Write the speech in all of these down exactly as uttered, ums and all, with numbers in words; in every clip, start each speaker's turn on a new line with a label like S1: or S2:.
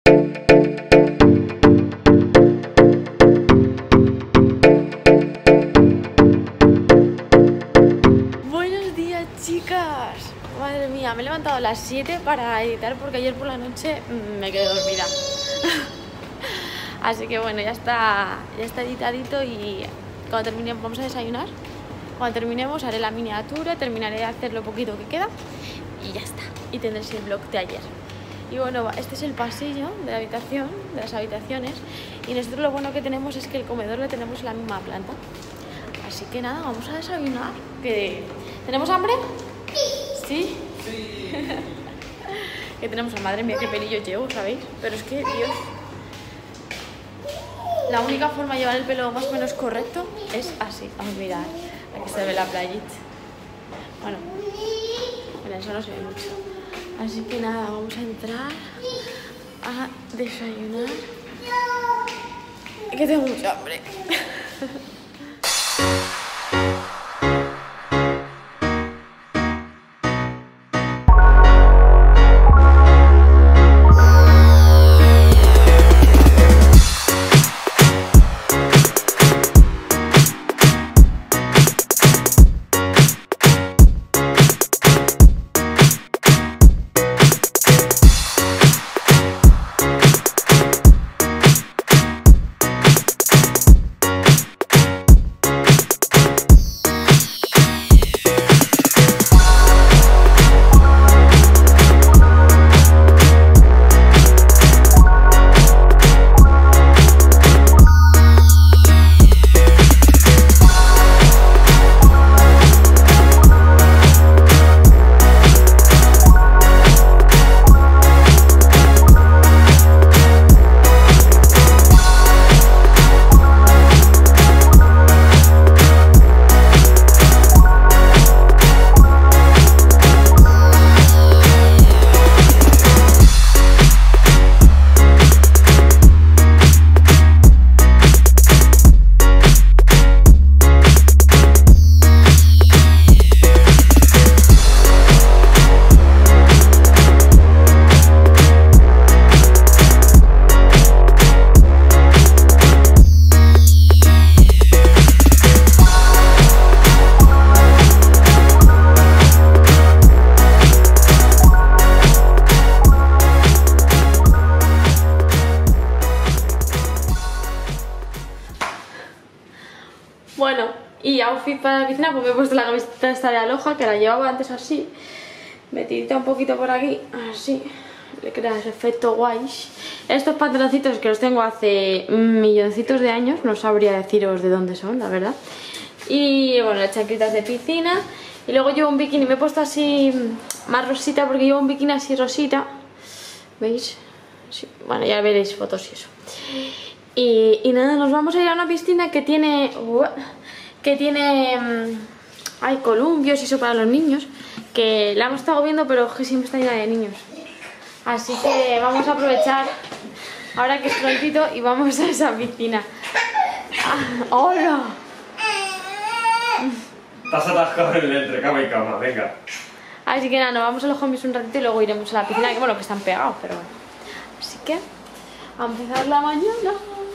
S1: Buenos días, chicas. Madre mía, me he levantado a las siete para editar porque ayer por la noche mmm, me quedé dormida. Así que bueno, ya está, ya está editadito y cuando terminemos vamos a desayunar. Cuando terminemos haré la miniatura, terminaré de hacer lo poquito que queda y ya está. Y tendréis el vlog de ayer. Y bueno, este es el pasillo de la habitación, de las habitaciones. Y nosotros lo bueno que tenemos es que el comedor lo tenemos en la misma planta. Así que nada, vamos a desayunar. ¿Que... ¿Tenemos hambre? ¿Sí? Sí. Que tenemos, madre mía, qué pelillo llevo, ¿sabéis? Pero es que, Dios... La única forma de llevar el pelo más o menos correcto es así. Vamos a mirar, aquí se ve la playita. Bueno, bueno, eso no se ve mucho. Así que nada, vamos a entrar a desayunar. Que tengo mucha hambre. Bueno, y outfit para la piscina, pues me he puesto la camiseta esta de Aloha, que la llevaba antes así, metidita un poquito por aquí, así, le crea ese efecto guay. Estos pantaloncitos que los tengo hace milloncitos de años, no sabría deciros de dónde son, la verdad. Y bueno, las chanclitas de piscina, y luego llevo un bikini, me he puesto así más rosita porque llevo un bikini así rosita, ¿veis? Sí. Bueno, ya veréis fotos y eso. Y, y nada, nos vamos a ir a una piscina que tiene que tiene hay columpios y eso para los niños, que la hemos estado viendo pero que siempre está llena de niños, así que vamos a aprovechar ahora que es prontito y vamos a esa piscina. Ah, ¡hola!
S2: Estás atascado en el entre cama y cama, venga.
S1: Así que nada, nos vamos a los homies un ratito y luego iremos a la piscina, que bueno, que están pegados, pero bueno. Así que a empezar la mañana.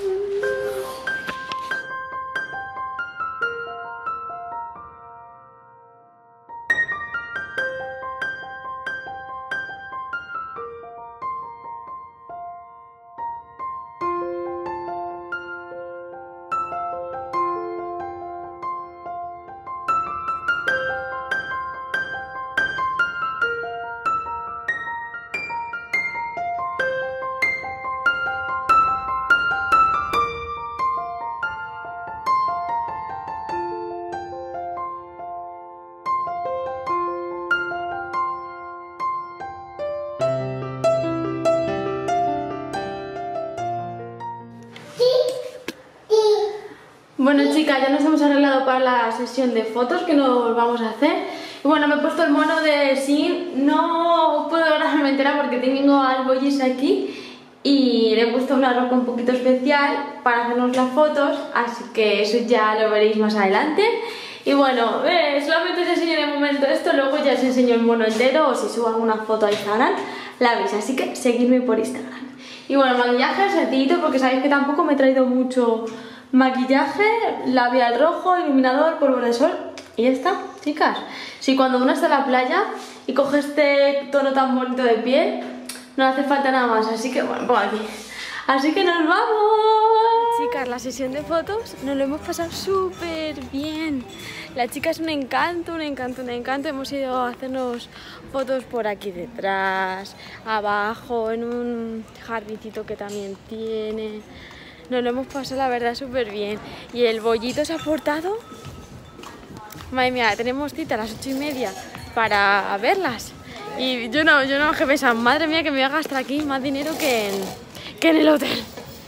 S1: Bueno, chicas, ya nos hemos arreglado para la sesión de fotos que nos vamos a hacer. Y bueno, me he puesto el mono de Shein. No puedo grabarme entera porque tengo al bollis aquí y le he puesto una ropa un poquito especial para hacernos las fotos, así que eso ya lo veréis más adelante. Y bueno, eh, solamente os enseño de momento esto, luego ya os enseño el mono entero, o si subo alguna foto a Instagram, la veis, así que seguidme por Instagram. Y bueno, el maquillaje sencillito porque sabéis que tampoco me he traído mucho maquillaje, labial rojo, iluminador, polvo de sol y ya está, chicas. Si cuando uno está en la playa y coge este tono tan bonito de piel, no hace falta nada más, así que bueno, pongo aquí. Así que nos vamos. Chicas, la sesión de fotos nos lo hemos pasado súper bien. La chica es un encanto, un encanto, un encanto. Hemos ido a hacernos fotos por aquí detrás, abajo, en un jardincito que también tiene. Nos lo hemos pasado, la verdad, súper bien. Y el bollito se ha portado. Madre mía, tenemos cita a las ocho y media para verlas. Y yo no, yo no, que pensaba, madre mía, que me voy a gastar aquí más dinero que en, que en el hotel.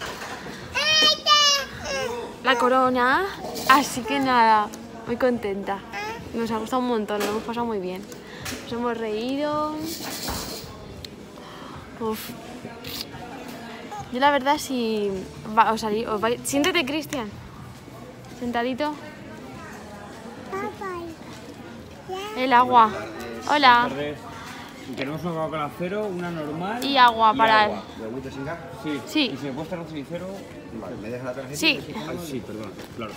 S1: La corona. Así que nada, muy contenta. Nos ha gustado un montón, lo hemos pasado muy bien. Nos hemos reído. Uf. Yo la verdad si va, os salí, os vais... Siéntate, Cristian. Sentadito. El agua. Hola.
S2: Queremos una Coca-Cola cero, una normal
S1: y agua
S2: y
S1: para
S2: agua.
S1: él.
S2: ¿De agüita sin gas? Sí.
S1: Sí.
S2: ¿Y si me puedes traer un cenicero? Vale, ¿me dejas la tarjeta?
S1: Sí.
S2: Ay, sí, perdón, claro.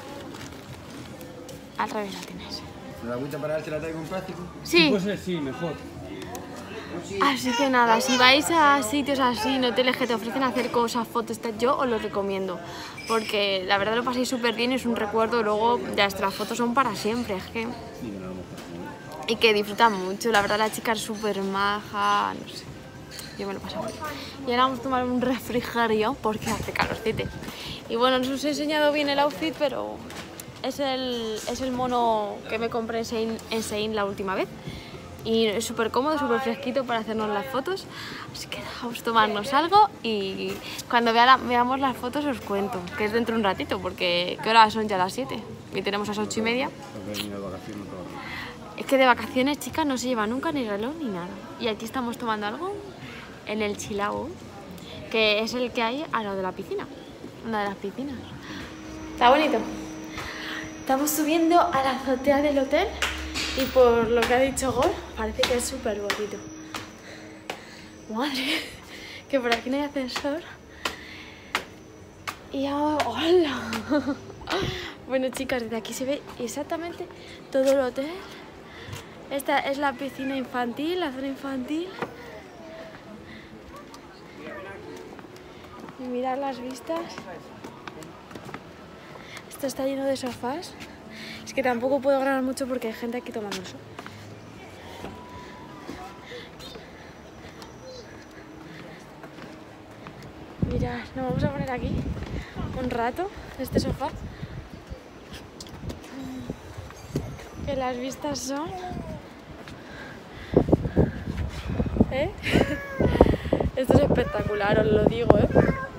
S1: Al revés la tienes.
S2: ¿La agüita para él te la traigo en plástico?
S1: Sí.
S2: Pues sí, sí, mejor.
S1: Así que nada, si vais a sitios así, en hoteles que te ofrecen hacer cosas, fotos, yo os lo recomiendo. Porque la verdad lo pasáis súper bien, es un recuerdo, luego ya las fotos son para siempre, es que... Y que disfrutan mucho, la verdad la chica es súper maja, no sé, yo me lo paso bien. Y ahora vamos a tomar un refrigerio porque hace calorcete. Y bueno, no os he enseñado bien el outfit, pero es el, es el mono que me compré en Shein, en Shein la última vez. Y es súper cómodo, súper fresquito para hacernos las fotos. Así que vamos a tomarnos algo y cuando vea la, veamos las fotos os cuento, que es dentro de un ratito, porque ¿qué hora son? Ya las siete y tenemos a las ocho y media. Es que de vacaciones, chicas, no se lleva nunca ni reloj ni nada. Y aquí estamos tomando algo en el Chilao, que es el que hay a lo de la piscina, una de las piscinas. Está bonito. Estamos subiendo a la azotea del hotel y por lo que ha dicho Gol, parece que es súper bonito. Madre, que por aquí no hay ascensor. Y ahora... ¡Hola! Bueno, chicas, desde aquí se ve exactamente todo el hotel. Esta es la piscina infantil, la zona infantil. Y mirad las vistas. Esto está lleno de sofás. Es que tampoco puedo grabar mucho porque hay gente aquí tomando sol. Mirad, nos vamos a poner aquí un rato, en este sofá. Que las vistas son... ¿Eh? Esto es espectacular, os lo digo, ¿eh?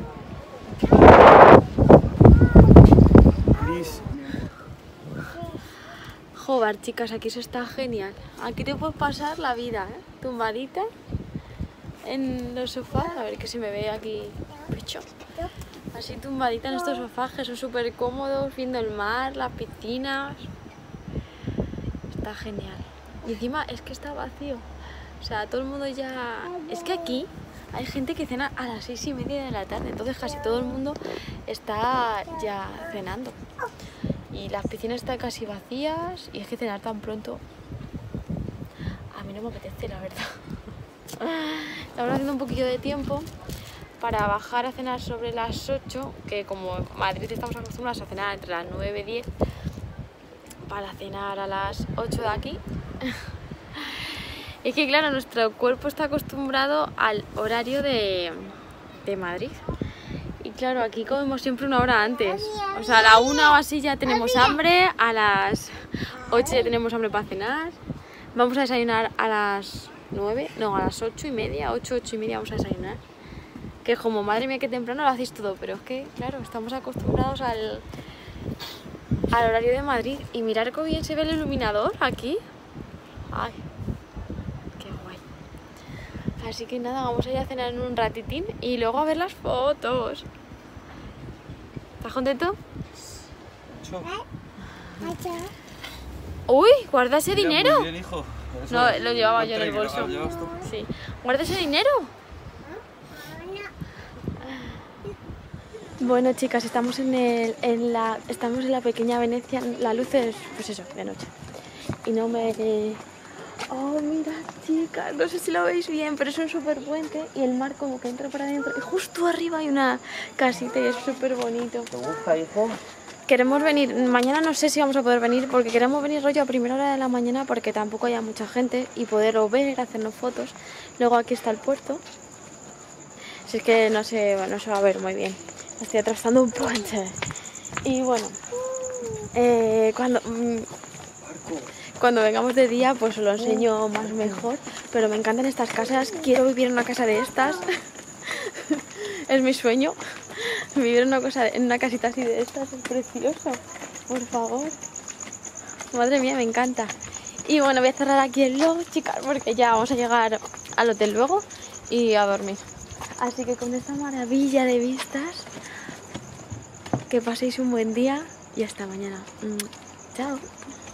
S1: Joder, chicas, aquí eso está genial. Aquí te puedes pasar la vida, ¿eh? Tumbadita en los sofás. A ver que se me ve aquí pecho. Así tumbadita en estos sofás que son súper cómodos, viendo el mar, las piscinas. Está genial. Y encima es que está vacío. O sea, todo el mundo ya... Es que aquí hay gente que cena a las seis y media de la tarde. Entonces casi todo el mundo está ya cenando. Y las piscinas están casi vacías. Y es que cenar tan pronto... A mí no me apetece, la verdad. Estamos haciendo un poquillo de tiempo para bajar a cenar sobre las ocho. Que como en Madrid estamos acostumbrados a cenar entre las nueve y diez. Para cenar a las ocho de aquí. Es que claro, nuestro cuerpo está acostumbrado al horario de, de Madrid. Y claro, aquí comemos siempre una hora antes. O sea, a la una o así ya tenemos hambre, a las ocho ya tenemos hambre para cenar. Vamos a desayunar a las nueve, no, a las ocho y media, ocho, ocho y media vamos a desayunar. Que como, madre mía, que temprano lo hacéis todo, pero es que, claro, estamos acostumbrados al, al horario de Madrid. Y mirar cómo bien se ve el iluminador aquí. Ay. Así que nada, vamos a ir a cenar en un ratitín y luego a ver las fotos. ¿Estás contento? Uy, guarda ese dinero.
S2: Muy bien, hijo.
S1: No, lo llevaba yo en el bolso. Sí. Guarda ese dinero. Bueno, chicas, estamos en, el, en la estamos en la pequeña Venecia. La luz es, pues eso, de noche. Y no me... Oh, mira, chicas, no sé si lo veis bien, pero es un súper puente y el mar como que entra para adentro. Y justo arriba hay una casita y es súper bonito.
S2: ¿Te gusta, hijo?
S1: Queremos venir, mañana no sé si vamos a poder venir porque queremos venir rollo a primera hora de la mañana porque tampoco haya mucha gente y poderlo ver, hacernos fotos. Luego aquí está el puerto. Si es que no se, no se va a ver muy bien. Estoy atravesando un puente. Y bueno, eh, cuando, mmm, cuando vengamos de día pues os lo enseño más mejor. Pero me encantan estas casas, quiero vivir en una casa de estas. Es mi sueño. Vivir en una, cosa, en una casita así de estas es precioso. Por favor. Madre mía, me encanta. Y bueno, voy a cerrar aquí el vlog, chicas, porque ya vamos a llegar al hotel luego y a dormir. Así que con esta maravilla de vistas, que paséis un buen día y hasta mañana. Chao.